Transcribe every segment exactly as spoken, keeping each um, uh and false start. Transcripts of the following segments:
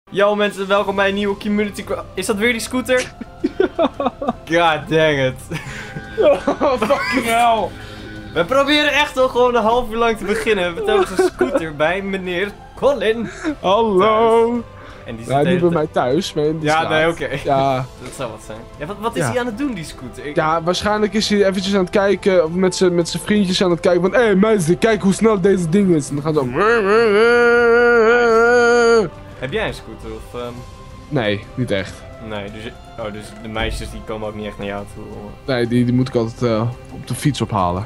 Yo mensen, welkom bij een nieuwe community. Is dat weer die scooter? God dang it. Oh, fucking hell. We proberen echt al gewoon een half uur lang te beginnen. We hebben ook een scooter bij meneer Colin. Hallo. En die zit Ja, niet bij hele- mij thuis, maar in de Ja, straat. nee, oké. Ja, Dat zou wat zijn. Ja, wat, wat is Ja. hij aan het doen, die scooter? Ik... ja, waarschijnlijk is hij eventjes aan het kijken, of met zijn met zijn vriendjes aan het kijken van... Hé hey, mensen, kijk hoe snel deze ding is. En dan gaan ze zo... Heb jij een scooter of... ehm, Nee, niet echt. Nee, dus, oh, dus de meisjes die komen ook niet echt naar jou toe. Nee, die, die moet ik altijd uh, op de fiets ophalen.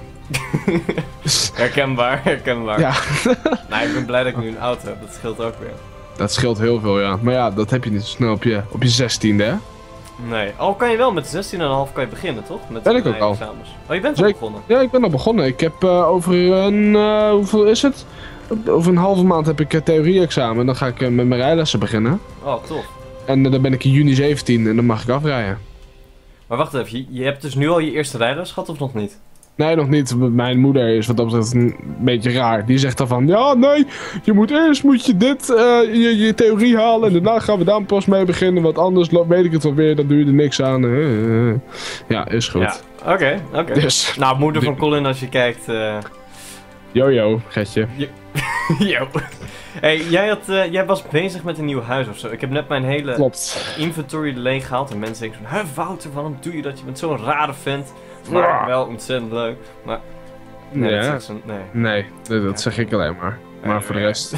Herkenbaar, herkenbaar. Ja, Nou, ik ben blij dat ik nu een auto heb, dat scheelt ook weer. dat scheelt heel veel, ja. Maar ja, dat heb je niet zo snel op je, op je zestiende, hè? Nee, al kan je wel met zestien komma vijf kan je beginnen, toch? Met Ben ik ook de al. examens. Oh, je bent al Zeker. begonnen? Ja, ik ben al begonnen. Ik heb uh, over een... Uh, hoeveel is het? Over een halve maand heb ik uh, theorie-examen. En dan ga ik uh, met mijn rijlessen beginnen. Oh, tof. En uh, dan ben ik in juni zeventien en dan mag ik afrijden. Maar wacht even, je, je hebt dus nu al je eerste rijles gehad of nog niet? Nee, nog niet. want Mijn moeder is wat dat betreft een beetje raar. Die zegt dan van, ja, nee, je moet eerst moet je dit, uh, je, je theorie halen. En daarna gaan we daar pas mee beginnen. Want anders lo- weet ik het wel weer, dan doe je er niks aan. Uh, uh. Ja, is goed. Ja, oké, oké. Dus, Nou, moeder van Colin, als je kijkt... eh jojo, getje. Yo. Hey, jij, had, eh, jij was bezig met een nieuw huis of zo. Ik heb net mijn hele Klopt. inventory leeg gehaald. En mensen denken van, hè Wouter, waarom doe je dat? Je bent zo'n rare vent. Maar wel ontzettend leuk. Maar... Nee, Ja. dat is echt zo'n- nee. Nee, dat, dat zeg ik alleen maar. Maar voor de rest...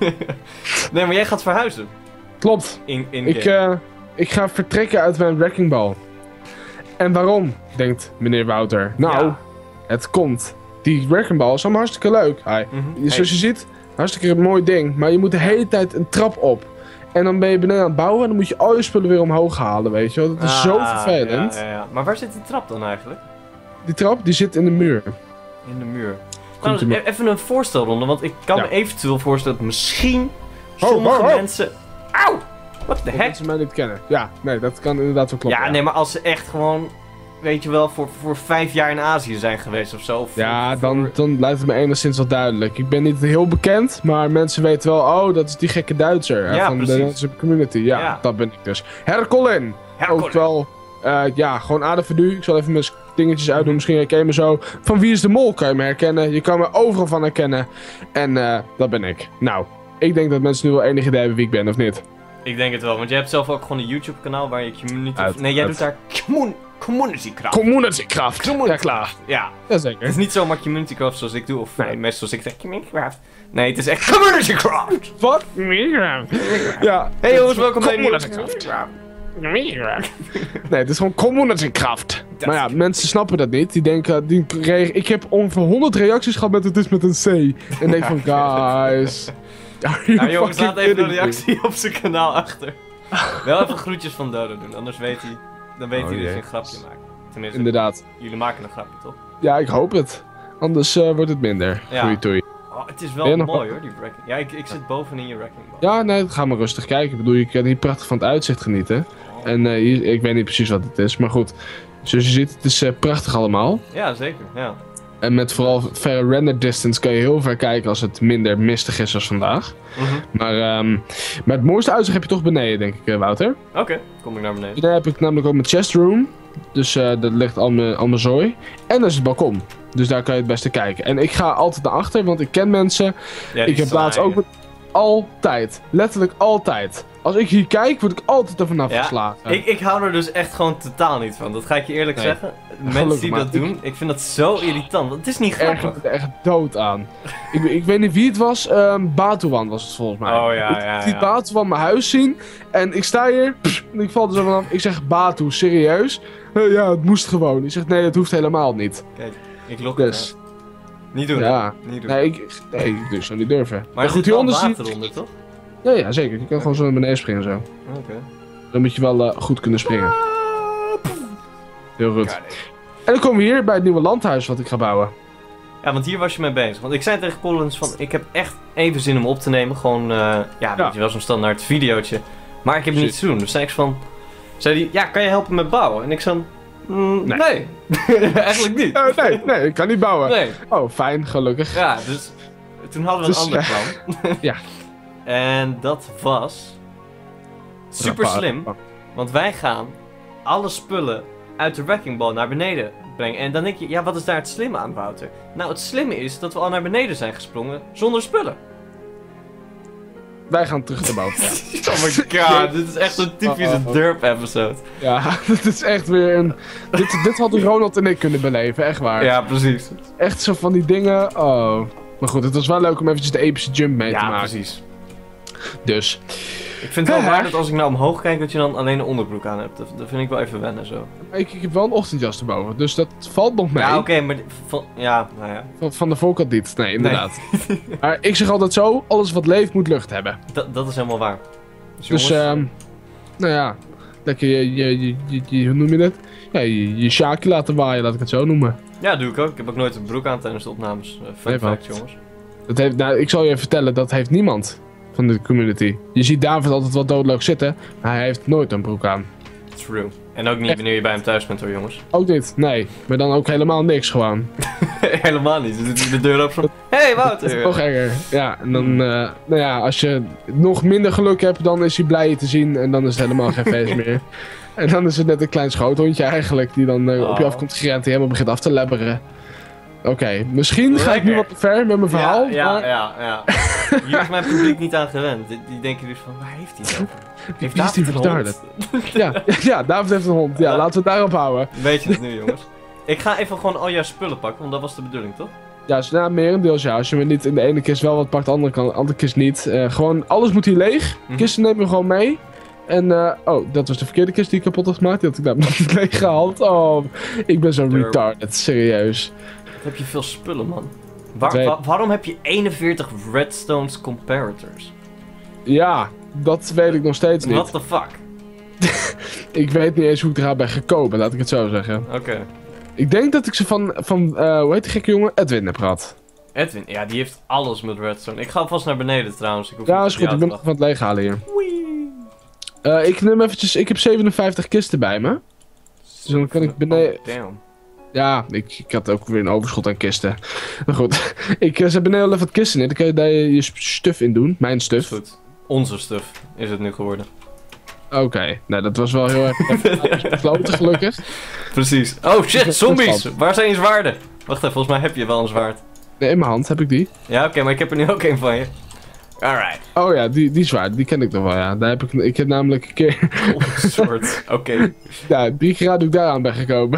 Nee, maar jij gaat verhuizen. Klopt. In, in Ik, game. uh, ik ga vertrekken uit mijn wrecking ball. En waarom, denkt meneer Wouter? Nou, Ja. het komt. Die wrecking ball is allemaal hartstikke leuk. Hi. Mhm. Zoals je ziet, hartstikke een mooi ding. Maar je moet de hele tijd een trap op. En dan ben je beneden aan het bouwen en dan moet je al je spullen weer omhoog halen, weet je wel. Dat is zo Ah, vervelend. Ja, ja, ja. Maar waar zit die trap dan eigenlijk? Die trap, die zit in de muur. In de muur. Komt Nou, ie e- even een voorstelronde, want ik kan Ja. me eventueel voorstellen dat misschien Ho, sommige ho, ho. mensen... Auw! What the Dat heck? mensen mij niet kennen. Ja, nee, dat kan inderdaad wel kloppen. Ja, nee, maar als ze echt gewoon, weet je wel, voor, voor vijf jaar in Azië zijn geweest of zo. Of Ja, voor- dan, dan lijkt het me enigszins wel duidelijk. Ik ben niet heel bekend, maar mensen weten wel, oh, dat is die gekke Duitser hè, Ja, van de precies. Nederlandse community. Ja, Ja. dat ben ik dus. Herr Colin! Ja, Ook Colin. wel, eh, ja, gewoon aardig Ik zal even mijn dingetjes uitdoen, misschien herken je me zo. Van Wie is de Mol kan je me herkennen. Je kan me overal van herkennen. En eh, dat ben ik. Nou, ik denk dat mensen nu wel enig idee hebben wie ik ben, of niet? Ik denk het wel, want jij hebt zelf ook gewoon een YouTube kanaal waar je community... Uit, nee, jij uit. doet daar commun communitycraft. Communitykraft! Ja, klaar. Ja, Jazeker. het is niet zomaar communitycraft zoals ik doe, of Nee. nee. meestal zoals ik zeg communitycraft. Nee, het is echt communitycraft! Wat? Ja. Hey jongens, welkom bij een nieuwe Communitykraft. Nee, het is gewoon communitykraft. Maar ja, mensen snappen dat niet. Die denken, die re- ik heb ongeveer honderd reacties gehad met het is met een C. En ik denk van, guys. Are you Nou jongens, fucking laat even een kidding me? reactie op zijn kanaal achter. Wel even groetjes van Dodo doen, anders weet hij, dan weet Oh, hij dat je jee. een grapje maakt. Tenminste, Inderdaad. jullie maken een grapje, toch? Ja, ik hoop het. Anders eh, wordt het minder. Ja. Goeie toei. Oh, het is Ben je wel nog mooi hoor, die wrecking. Ja, ik, ik zit bovenin je wrecking ball. Ja, nee, ga maar rustig kijken. Ik bedoel, je kan hier prachtig van het uitzicht genieten. En eh, hier, ik weet niet precies wat het is, maar goed. Zoals je ziet, het is eh, prachtig allemaal. Ja, zeker, ja. En met vooral verre render distance kan je heel ver kijken als het minder mistig is als vandaag. Mhm. Maar, ehm, maar het mooiste uitzicht heb je toch beneden, denk ik, eh, Wouter. Oké, kom ik naar beneden. Daar heb ik namelijk ook mijn chest room. Dus eh daar ligt al mijn, al mijn zooi. En dat is het balkon. Dus daar kan je het beste kijken. En ik ga altijd naar achter, want ik ken mensen. Ja, die Ik heb laatst ook... met- Altijd. Letterlijk altijd. Als ik hier kijk, word ik altijd er vanaf Ja, geslagen. Ik, ik hou er dus echt gewoon totaal niet van. Dat ga ik je eerlijk Nee. zeggen. Mensen Gelukkig die maar. dat doen, ik vind dat zo irritant. Want het is niet erg grappig. me er echt dood aan. ik, ik weet niet wie het was. ehm Batuan was het volgens mij. Oh, ja, ik ja, liet ja. Batuan mijn huis zien. En ik sta hier. pff, en ik val er zo vanaf. Ik zeg Batu, serieus? "Eh, ja, het moest gewoon. Ik zeg nee, dat hoeft helemaal niet. Kijk, ik lok Dus, het. hè. Niet doen, ja. hè. Niet doen. Nee, ik, nee, ik dus zou niet durven. Maar er goed, zit wel hieronder water zie onder, toch? Ja, ja, zeker. Je kan gewoon zo naar beneden springen zo. Oké. Dan moet je wel eh, goed kunnen springen. Heel goed. Ja, nee. En dan komen we hier bij het nieuwe landhuis wat ik ga bouwen. Ja, want hier was je mee bezig. Want ik zei tegen Collins van, ik heb echt even zin om op te nemen. Gewoon, eh, ja, Ja. weet je wel, zo'n standaard videootje. Maar ik heb niets Precies. te doen. Dus zei ik van, zei hij, ja, kan je helpen met bouwen? En ik zo, mm, Nee. nee. Eigenlijk niet. Eh, nee, nee, ik kan niet bouwen. Nee. Oh, fijn, gelukkig. Ja, dus toen hadden we een Dus, ander ja. plan. Ja. En dat was Super slim, want wij gaan alle spullen uit de wrecking ball naar beneden brengen. En dan denk je, ja, wat is daar het slimme aan, Wouter? Nou, het slimme is dat we al naar beneden zijn gesprongen zonder spullen. Wij gaan terug naar boven. Oh my god, dit is echt een typische Oh, oh. derp-episode. Ja, dit is echt weer een... dit, dit hadden Ronald en ik kunnen beleven, echt waar. Ja, precies. Echt zo van die dingen, oh. Maar goed, het was wel leuk om eventjes de epische jump mee te Ja, maken. precies. Dus. Ik vind het wel Ja. waar dat als ik nou omhoog kijk, dat je dan alleen een onderbroek aan hebt. Dat, dat vind ik wel even wennen zo. Ik, ik heb wel een ochtendjas erboven, dus dat valt nog mee. Ja, oké, maar... die- Van, ja, nou ja. Van, van de voorkant niet, nee, inderdaad. Maar ik zeg altijd zo, alles wat leeft moet lucht hebben. Dat, dat is helemaal waar. Dus, Dus, jongens, ehm nou ja, lekker je, je, je, je, je- hoe noem je dat? Ja, je, je sjaakje laten waaien, laat ik het zo noemen. ja, doe ik ook. Ik heb ook nooit een broek aan tijdens de opnames. Uh, fun Nee, fact, wat? jongens. Dat heeft, nou, ik zal je even vertellen, dat heeft niemand van de community. Je ziet David altijd wel doodleuk zitten, maar hij heeft nooit een broek aan. True. En ook niet Echt? wanneer je bij hem thuis bent hoor, jongens. Ook niet, nee. Maar dan ook helemaal niks gewoon. Helemaal niet. Ze zit de deur op zo. Hey, Dat is Wouter! nog erger. Ja, en dan, eh, nou ja, als je nog minder geluk hebt, dan is hij blij je te zien en dan is het helemaal geen feest meer. En dan is het net een klein schoothondje eigenlijk, die dan eh, op je Oh. afkomt gerend en helemaal begint af te lebberen. Oké, misschien ga ik nu Lekker. wat te ver met mijn verhaal, Ja, ja, maar ja, ja. Hier is mijn publiek niet aan gewend. Die, die denken dus van, waar heeft hij het over? Heeft wie is die David een retarded? hond? ja, ja, David heeft een hond. Ja, Ja. laten we het daarop houden. Weet je het nu, jongens? Ik ga even gewoon al jouw spullen pakken, want dat was de bedoeling, toch? Ja, dus, nou, merendeels ja. Als je me niet in de ene kist wel wat pakt, de andere, kan, de andere kist niet. Eh, gewoon, alles moet hier leeg. Mhm. Kisten nemen we gewoon mee. En, eh, oh, dat was de verkeerde kist die ik kapot had gemaakt. Die had ik namelijk niet leeg gehaald. Oh, ik ben zo Derp. retarded, serieus. Wat heb je veel spullen, man. Waar- weet- wa- waarom heb je eenenveertig Redstones comparators? Ja, dat weet ik nog steeds niet. What the fuck? Ik weet niet eens hoe ik eraan ben gekomen, laat ik het zo zeggen. Oké. Ik denk dat ik ze van, van eh, hoe heet die gekke jongen? Edwin heb gehad. Edwin, ja, die heeft alles met Redstone. Ik ga alvast naar beneden trouwens. Ik hoef Ja, niet is op goed, jou ik te ben nog van het leeghalen hier. wachten. Wee. Eh, ik neem eventjes, ik heb zevenenvijftig kisten bij me. Dus dan kan ik beneden- Oh, damn. Ja, ik, ik had ook weer een overschot aan kisten. Maar goed, ik uh, zet beneden al even wat kisten in. Dan kan je daar je, je stuf in doen. Mijn Is stuf. goed. Onze stuff is het nu geworden. Oké, nou dat was wel heel erg gesloten gelukkig. Precies. Oh shit, zombies! Waar zijn je zwaarden? Wacht even, volgens mij heb je wel een zwaard. Nee, in mijn hand heb ik die. Ja, oké, maar ik heb er nu ook een van je. Alright. Oh ja, die, die zwaard, die ken ik nog wel, ja. Daar heb ik, ik heb namelijk een keer... Oh, soort. Oké. Ja, drie keer dat ik daaraan ben gekomen.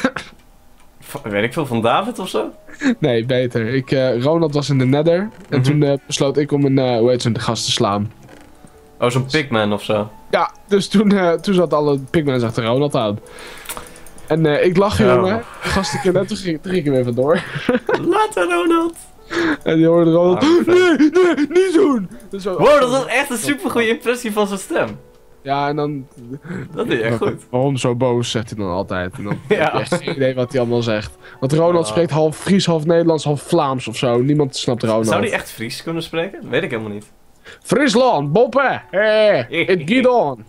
V- Weet ik veel van David of zo? Nee, beter. Ik, eh, Ronald was in de nether. En Mhm. toen eh, besloot ik om een, eh, hoe heet zo'n gast te slaan. Oh, zo'n pigman of zo. Ja, dus toen, eh, toen zat alle pigmans achter Ronald aan. En eh, ik lach, Oh. jongen. De gast een keer net, toen ging, toen ging ik er weer vandoor. Later, Ronald! En die hoorde Ronald, Ah, nee, nee, niet doen! Dus zo, Wow, dat was echt een supergoeie impressie van zijn stem. Ja, en dan... Dat deed je echt goed. Waarom zo boos, zegt hij dan altijd. En dan Ja. heb je echt geen idee wat hij allemaal zegt. Want Ronald Ah. spreekt half Fries, half Nederlands, half Vlaams of zo. Niemand snapt Ronald. Zou die echt Fries kunnen spreken? Dat weet ik helemaal niet. Friesland, Boppe, hey, it geht on.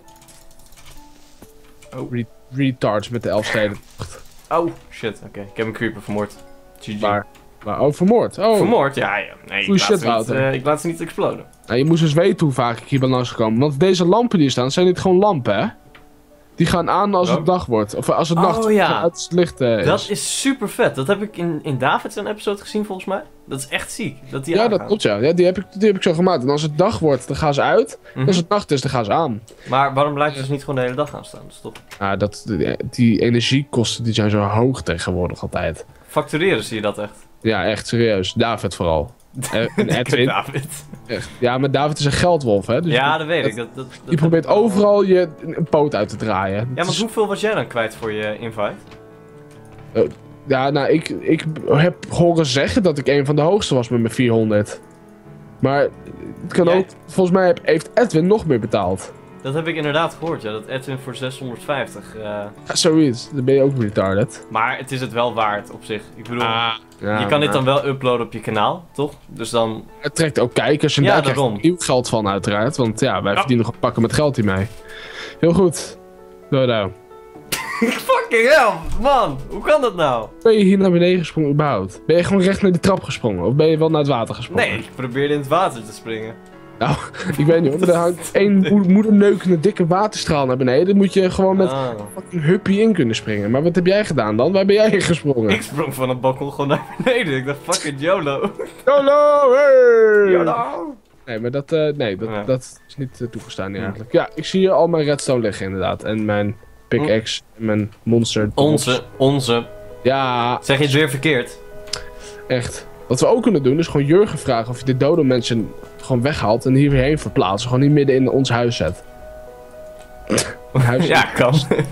Oh. Re- retards met de Elfsteden. Oh, shit. Oké, ik heb een creeper vermoord. G G. Maar, maar, oh, vermoord. Oh. Vermoord? Ja, ja. Nee, ik Goeie laat, shit, ze niet, Wouter. eh, ik laat ze niet exploden. Nou, je moest eens weten hoe vaak ik hier ben langsgekomen. Want deze lampen die staan, zijn niet gewoon lampen, hè? Die gaan aan als Oh. het dag wordt. Of als het Oh, nacht ja. als het licht eh, is. Dat is super vet. Dat heb ik in, in David's een episode gezien volgens mij. Dat is echt ziek. Dat die Ja, dat aangaan. klopt, ja. ja die, heb ik, die heb ik zo gemaakt. En als het dag wordt, dan gaan ze uit. Mhm. En als het nacht is, dan gaan ze aan. Maar waarom blijft je dus niet gewoon de hele dag aan staan? Dat is toch... Nou, dat, die, die energiekosten die zijn zo hoog tegenwoordig altijd. Factureren zie je dat echt? Ja, echt serieus. David vooral. En, en Edwin. David. Echt. Ja, maar David is een geldwolf, hè? Dus Ja, dat weet ik. Dat, dat, dat die probeert overal je een poot uit te draaien. Ja, Dat maar is- hoeveel was jij dan kwijt voor je invite? Ja, nou, ik, ik heb horen zeggen dat ik een van de hoogste was met mijn vierhonderd. Maar het kan Jij- ook... Volgens mij heb, heeft Edwin nog meer betaald. Dat heb ik inderdaad gehoord, ja. Dat Edwin voor zeshonderdvijftig. eh Ja, zoiets. Dan ben je ook retarded. Maar het is het wel waard op zich. Ik bedoel, Ja, je kan dit maar dan wel uploaden op je kanaal, toch? Dus dan... Het trekt ook kijkers en Ja, daar krijg daarom. je nieuw geld van uiteraard. Want ja, wij Ja. verdienen nog pakken met geld hiermee. Heel goed. Zo nou. Fucking hell, man! Hoe kan dat nou? Ben je hier naar beneden gesprongen überhaupt? Ben je gewoon recht naar die trap gesprongen? Of ben je wel naar het water gesprongen? Nee, ik probeerde in het water te springen. Nou, ik weet niet hoor, maar er hangt één mo moederneukende dikke waterstraal naar beneden. Dan moet je gewoon met Ah. fucking huppie in kunnen springen. Maar wat heb jij gedaan dan? Waar ben jij in gesprongen? Ik sprong van het balkon gewoon naar beneden. Ik dacht, fuck it, YOLO. YOLO, hey! YOLO. Nee, maar dat, uh, nee, dat, Ja. dat is niet uh, toegestaan hier eigenlijk. Ja, ik zie hier al mijn redstone liggen inderdaad. En mijn pickaxe en mijn monster. Onze, onze. Ja, Zeg je het weer verkeerd? echt. Wat we ook kunnen doen is gewoon Jurgen vragen of je de dode mensen gewoon weghaalt en hier weer heen verplaatsen. Gewoon niet midden in ons huis zet. Een huis. Ja, kan.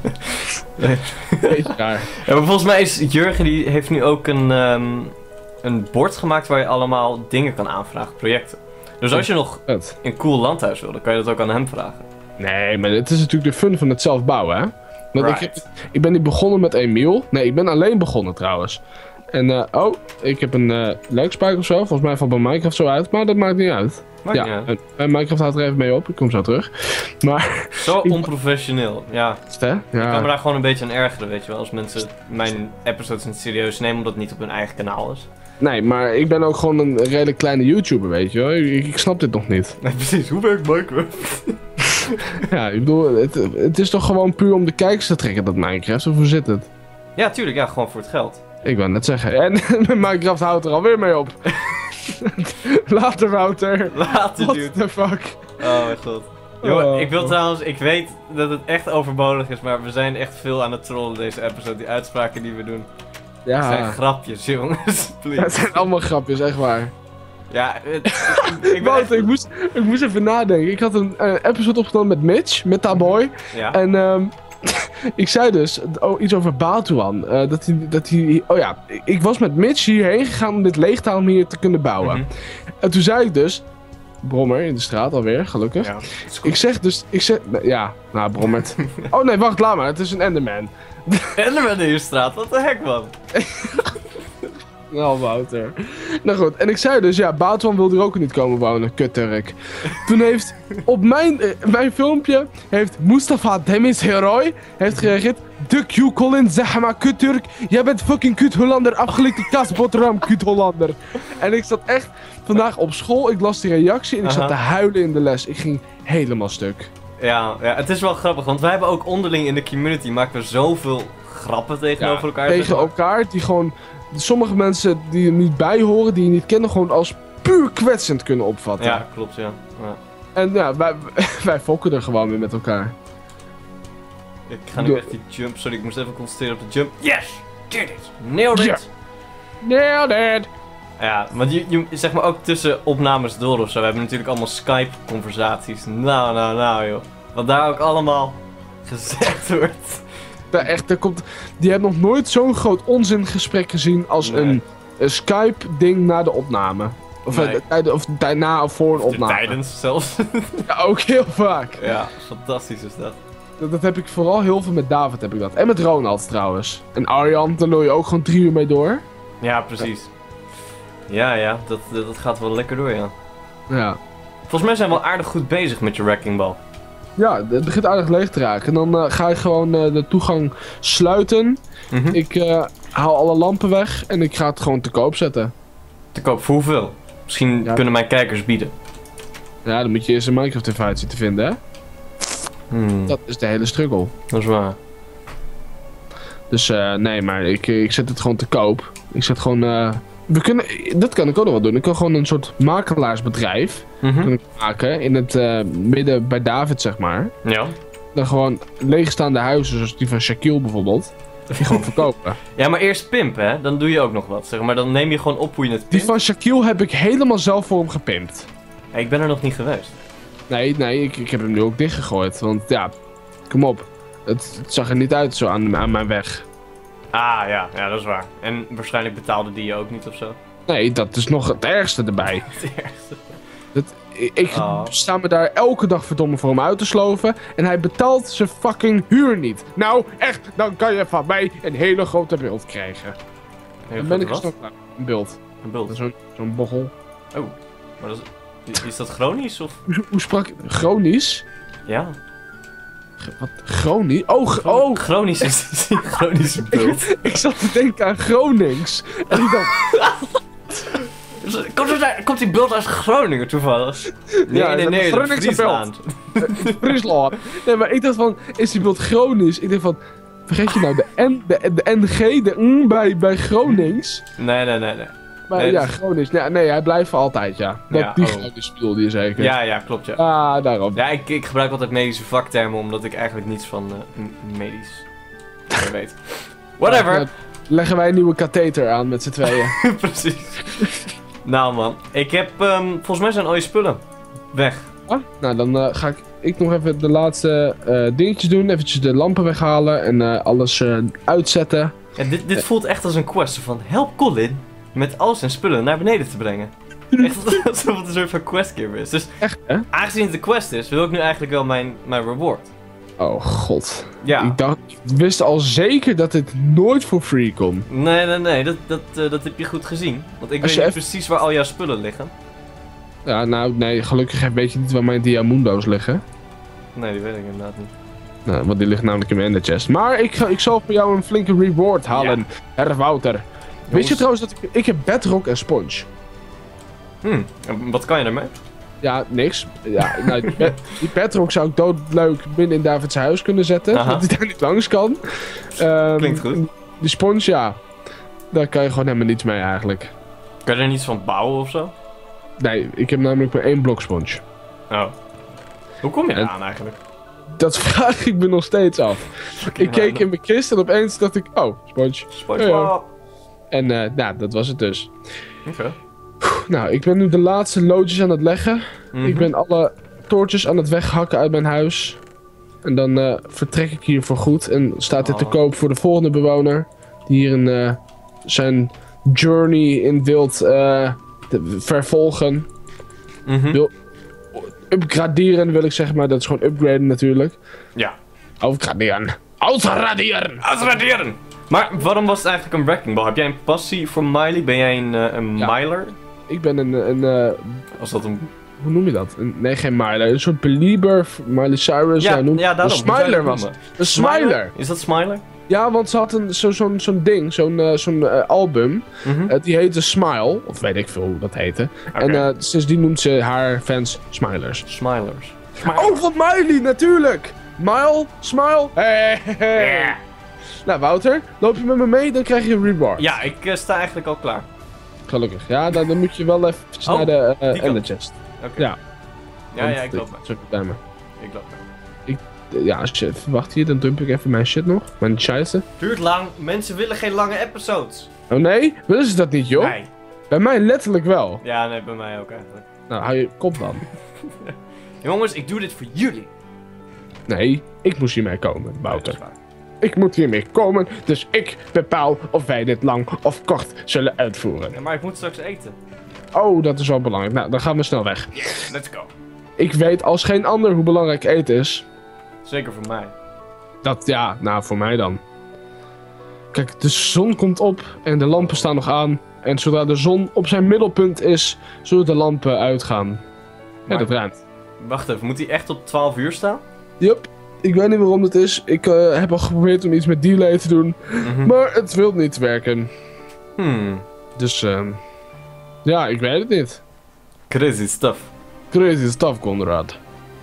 Beetje raar. Ja, maar volgens mij is Jurgen, die heeft nu ook een, ehm, een bord gemaakt waar je allemaal dingen kan aanvragen, projecten. Dus als je nog Vet. een cool landhuis wil, dan kan je dat ook aan hem vragen. Nee, maar het is natuurlijk de fun van het zelf bouwen, hè? Want ik, Right. heb- ik ben niet begonnen met Emiel. Nee, ik ben alleen begonnen trouwens. En, eh, oh, ik heb een uh, luikspijk of zo. Volgens mij valt bij Minecraft zo uit, maar dat maakt niet uit. Maakt ja, niet uit. en bij Minecraft houdt er even mee op. Ik kom zo terug. Maar, Zo onprofessioneel, ja. hè? Ik kan me Ja, daar gewoon een beetje aan ergeren, weet je wel. Als mensen mijn episodes niet serieus nemen, omdat het niet op hun eigen kanaal is. nee, maar ik ben ook gewoon een redelijk kleine YouTuber, weet je wel. Ik, ik snap dit nog niet. Nee, precies. Hoe werkt Minecraft? Ja, ik bedoel, het, het is toch gewoon puur om de kijkers te trekken, dat Minecraft? Of hoe zit het? Ja, tuurlijk. Ja, gewoon voor het geld. Ik wou net zeggen. En met Minecraft houdt er alweer mee op. Later, Wouter. Later, What dude. the fuck? Oh mijn god. Jongen, Oh. ik wil trouwens, ik weet dat het echt overbodig is, maar we zijn echt veel aan het trollen deze episode. Die uitspraken die we doen. Het zijn Ja, grapjes, jongens. het Please. zijn allemaal grapjes, echt waar. Ja, het, ik, ik ben Wouter, echt... ik moest, ik moest even nadenken. Ik had een eh, episode opgenomen met Mitch, met Taboy. Ja. En ehm ik zei dus oh, iets over Batuan. eh, dat hij, dat hij, oh ja, ik, ik was met Mitch hierheen gegaan om dit leegtaal om hier te kunnen bouwen. Mhm. En toen zei ik dus, Brommer in de straat alweer, gelukkig. Ja, dat is goed. Ik zeg dus, ik zeg, nee, ja, nou Brommert. Oh nee, wacht, laat maar, het is een Enderman. Enderman in je straat, wat de heck, man? Nou, Wouter. Nou goed, en ik zei dus, ja, Batuan wil er ook niet komen wonen, kutturk. Toen heeft, op mijn, eh, mijn filmpje, heeft Mustafa Demis Heroy, heeft gereageerd, de Q Colin, zeg maar, kutturk, jij bent fucking kut Hollander, afgelikte kasboterham, kut Hollander. En ik zat echt vandaag op school, ik las die reactie en ik zat Aha. te huilen in de les. Ik ging helemaal stuk. Ja, ja, het is wel grappig, want wij hebben ook onderling in de community, maken we zoveel grappen tegenover Ja, elkaar. tegen zeg maar. elkaar, die gewoon, sommige mensen die er niet bij horen, die je niet kennen, gewoon als puur kwetsend kunnen opvatten. Ja, klopt, ja. ja. En ja, wij, wij fokken er gewoon weer met elkaar. Ik ga nu Doe- echt die jump, sorry, ik moest even concentreren op de jump. Yes! Did it! Nailed it! Ja. Nailed it! Ja, want je, je, zeg maar ook tussen opnames door of zo, we hebben natuurlijk allemaal Skype-conversaties. Nou, nou, nou joh. Wat daar ook allemaal gezegd wordt. Ja, echt, er komt, die hebben nog nooit zo'n groot onzingesprek gezien als Nee. een, een Skype-ding na de opname. Of, Nee. eh, tijd- of daarna of voor een opname. Tijdens zelfs. Ja, ook heel vaak. Ja, fantastisch is dat. Dat, dat heb ik vooral heel veel met David heb ik dat. En met Ronald trouwens. En Arjan, daar lul je ook gewoon drie uur mee door. Ja, precies. Ja, ja, dat, dat dat gaat wel lekker door, ja. Ja. Volgens mij zijn we wel aardig goed bezig met je wrecking ball. Ja, het begint aardig leeg te raken. En dan eh, ga ik gewoon eh, de toegang sluiten. Mhm. Ik eh, haal alle lampen weg en ik ga het gewoon te koop zetten. Te koop voor hoeveel? Misschien Ja. kunnen mijn kijkers bieden. Ja, dan moet je eerst een Minecraft invite zien te vinden, hè? Hmm, Dat is de hele struggle. dat is waar. Dus eh, nee, maar ik, ik zet het gewoon te koop. Ik zet gewoon... eh, we kunnen... Dat kan ik ook nog wel doen. Ik kan gewoon een soort makelaarsbedrijf Mhm. kan ik maken. In het eh, midden bij David, zeg maar. Ja. Dan gewoon leegstaande huizen, zoals die van Shaquille bijvoorbeeld. Die gewoon verkopen. Ja, maar eerst pimpen, hè? Dan doe je ook nog wat, zeg maar. Dan neem je gewoon op hoe je het Die pimpt. van Shaquille heb ik helemaal zelf voor hem gepimpt. Ja, ik ben er nog niet geweest. Nee, nee, ik, ik heb hem nu ook dichtgegooid. Want ja, kom op. Het, het zag er niet uit zo aan, aan mijn weg. Ah, ja. Ja, dat is waar. En waarschijnlijk betaalde die je ook niet of zo. Nee, dat is nog het ergste erbij. Het ergste. Dat, ik ik Oh. sta me daar elke dag verdomme voor hem uit te sloven. En hij betaalt zijn fucking huur niet. Nou, echt, dan kan je van mij een hele grote beeld krijgen. Heel Dan ben ik goed, er wat? snel klaar. Een beeld. Een bult. Zo'n zo'n bochel. Oh. Maar dat is, is dat chronisch of? Hoe, hoe sprak ik? Chronisch? Ja. G- Wat? Chronisch? Oh, g- oh. Chronisch is het een chronische bult. Ik zat te denken aan Gronings. En ik dacht... Komt, er daar, komt die beeld uit Groningen toevallig? Nee, Ja, nee, nee, dat nee, Groningse Friesland. Friesland. Nee, maar ik dacht van, is die beeld Gronings? Ik dacht van, vergeet je nou de N, de, de N G, de N bij, bij Gronings? Nee, nee, nee, nee. Maar Nee, ja, dat- Gronings. Nee, nee, hij blijft voor altijd, ja. Dat, Ja, die oh. Gronings bedoelde je zeker. Ja, ja, klopt, ja. Ah, daarom. Ja, ik, ik gebruik altijd medische vaktermen omdat ik eigenlijk niets van uh, m- medisch weet. Whatever. Ja, leggen wij een nieuwe katheter aan met z'n tweeën. Precies. Nou man, ik heb, um, volgens mij zijn al je spullen weg. Ah, nou, dan uh, ga ik, ik nog even de laatste uh, dingetjes doen. Eventjes de lampen weghalen en uh, alles uh, uitzetten. Ja, dit, dit voelt echt als een quest van help Colin met al zijn spullen naar beneden te brengen. Echt alsof het een soort van questgiver is. Dus Echt, hè? aangezien het een quest is, wil ik nu eigenlijk wel mijn, mijn reward. Oh, god. Ja. Ik dacht, ik wist al zeker dat dit nooit voor free kon. Nee, nee, nee, dat, dat, uh, dat heb je goed gezien. Want ik Als weet je niet even- precies waar al jouw spullen liggen. Ja, nou, nee, gelukkig weet je niet waar mijn Diamundo's liggen. Nee, die weet ik inderdaad niet. Nou, want die ligt namelijk in mijn ender chest. Maar ik, ga- ik zal voor jou een flinke reward halen, herr Wouter. Weet je trouwens dat ik... Ik heb bedrock en sponge. Hmm, en wat kan je daarmee? Ja, niks. Ja, nou, die, bed- die bedrock zou ik doodleuk binnen in Davids huis kunnen zetten. Aha. Dat hij daar niet langs kan. Ehm, Klinkt goed. Die sponge, ja. Daar kan je gewoon helemaal niets mee eigenlijk. Kan je er niets van bouwen of zo? Nee, ik heb namelijk maar één blok sponge. Oh. Hoe kom je En- eraan eigenlijk? Dat vraag ik me nog steeds af. Ik keek in mijn kist en opeens dacht ik, oh, sponge. SpongeBob. En eh, nou, dat was het dus. Oké. Nou, ik ben nu de laatste loodjes aan het leggen. Mhm. Ik ben alle toortjes aan het weghakken uit mijn huis. En dan eh, vertrek ik hier voor goed. En staat dit te Oh. koop voor de volgende bewoner. Die hier een, eh, zijn journey in wilt eh, te- vervolgen. Mhm. Wil- Upgraderen wil ik zeggen, maar dat is gewoon upgraden natuurlijk. Ja. Upgraderen. Uitraderen! Uitraderen! Maar waarom was het eigenlijk een wrecking ball? Heb jij een passie voor Miley? Ben jij een, eh, een Ja. miler? Ik ben een, een eh, Was dat een... hoe noem je dat? Een, nee, geen Miley. Een soort belieber. Miley Cyrus. Ja, nou, noem- ja, daarom. Een smiler was het. Een smiler. Is dat Smiler? Ja, want ze had een, zo, zo'n, zo'n ding, zo'n, eh, zo'n eh, album. Mhm. Eh, die heette Smile. Of weet ik veel hoe dat heette. Oké. En eh, sindsdien noemt ze haar fans Smilers. Smilers. Oh, van Miley, natuurlijk! Mile, Smile. Hey, hey, hey. Ja. Nou, Wouter, loop je met me mee, dan krijg je een reward. Ja, ik eh, sta eigenlijk al klaar. Gelukkig. Ja, dan, dan moet je wel even Oh, naar de uh, die ender kant. chest. Oké. Ja. Ja, ja, ik loop mee. Zo bij me. Ik loop mee. Ja, als je even wacht hier, dan dump ik even mijn shit nog. Mijn scheisse. Duurt lang. Mensen willen geen lange episodes. Oh nee? Willen ze dat niet, joh? Nee. Bij mij letterlijk wel. Ja, nee, bij mij ook eigenlijk. Nou, hou je kop dan. Jongens, ik doe dit voor jullie. Nee, ik moest hiermee komen, Nee, dat Wouter. is waar. Ik moet hiermee komen, dus ik bepaal of wij dit lang of kort zullen uitvoeren. Ja, maar ik moet straks eten. Oh, dat is wel belangrijk. Nou, dan gaan we snel weg. Let's go. Ik weet als geen ander hoe belangrijk eten is. Zeker voor mij. Dat, ja, nou, voor mij dan. Kijk, de zon komt op en de lampen staan nog aan. En zodra de zon op zijn middelpunt is, zullen de lampen uitgaan. Ja, Maar- dat ruimt. Wacht even, moet hij echt op twaalf uur staan? Yup, ik weet niet waarom dat is. Ik eh, heb al geprobeerd om iets met delay te doen. Mhm. Maar het wil niet werken. Hmm. Dus, ehm ja, ik weet het niet. Crazy stuff. Crazy stuff, Conrad.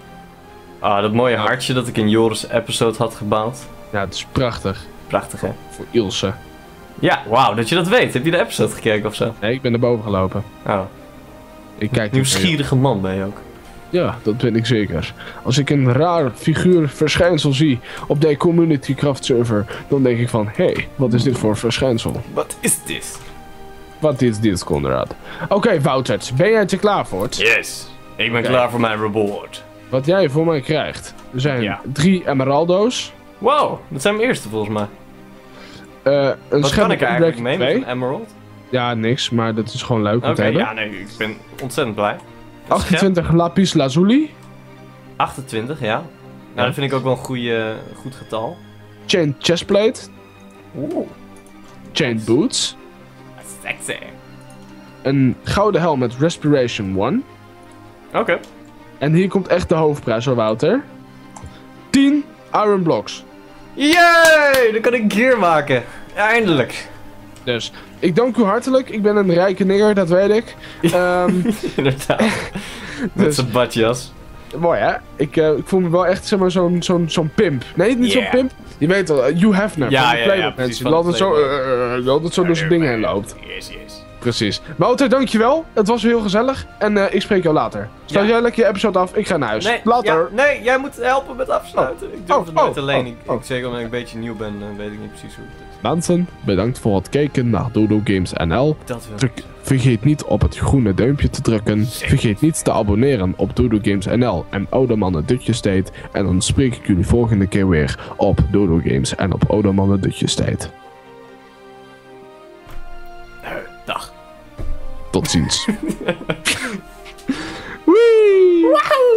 Ah, dat mooie hartje dat ik in Joris' episode had gebouwd. Ja, het is prachtig. Prachtig, hè? Voor Ilse. Ja, wauw, dat je dat weet. Heb je de episode gekeken of zo? Nee, ik ben naar boven gelopen. Oh, Ik kijk nieuwsgierige man ben je ook. Ja, dat ben ik zeker. Als ik een raar figuur verschijnsel zie op de Community Craft server, dan denk ik van, hé, hey, wat is dit voor verschijnsel? What is this? Wat is dit, Conrad? Oké, Woutert, ben jij er klaar voor? Yes. Ik ben Oké. klaar voor mijn reward. Wat jij voor mij krijgt, er zijn Ja. drie emeraldo's, Wow, dat zijn mijn eerste volgens mij. eh een Wat schep kan ik er eigenlijk Dragon mee met twee. een emerald? Ja, niks, maar dat is gewoon leuk om Oké, te hebben. ja, nee, ik ben ontzettend blij. achtentwintig lapis lazuli, achtentwintig, ja. Nou, Ja. dat vind ik ook wel een goede, goed getal. chain chestplate, Oeh, chain boots, sexy. een gouden helm met respiration one. Oké. En hier komt echt de hoofdprijs hoor, Wouter. tien iron blocks. Yay! Dan kan ik gear maken. Eindelijk. Dus, ik dank u hartelijk. Ik ben een rijke nigger, dat weet ik. Um, Inderdaad. Met dus, zijn badjas. mooi hè? Ik, uh, ik voel me wel echt zeg maar zo'n zo'n zo'n pimp. Nee, niet Yeah. zo'n pimp. Je weet wel, uh, Hugh Hefner Ja, van de ja, ja, Playboy precies, mensen. van Die de altijd zo, Playboy. uh, uh, altijd zo door zijn ding heen loopt. Yes, yes. Precies. Wouter, dankjewel. Het was weer heel gezellig. En uh, ik spreek jou later. Sluit Ja. jij lekker je episode af. Ik ga naar huis. Nee, later. ja, nee, jij moet helpen met afsluiten. Ik doe Oh, het nooit oh, alleen. oh, ik, oh. ik zeg omdat ik een beetje nieuw ben, dan weet ik niet precies hoe het is. Mensen, bedankt voor het kijken naar Dodo Games N L. Dat wil Druk, ik. vergeet niet op het groene duimpje te drukken. Zeker. Vergeet niet te abonneren op Dodo Games N L en Oude Mannen Dutjes Tijd. En dan spreek ik jullie volgende keer weer op Dodo Games en op Oude Mannen Dutjes Tijd. Uh, dag. Tot ziens. Wee!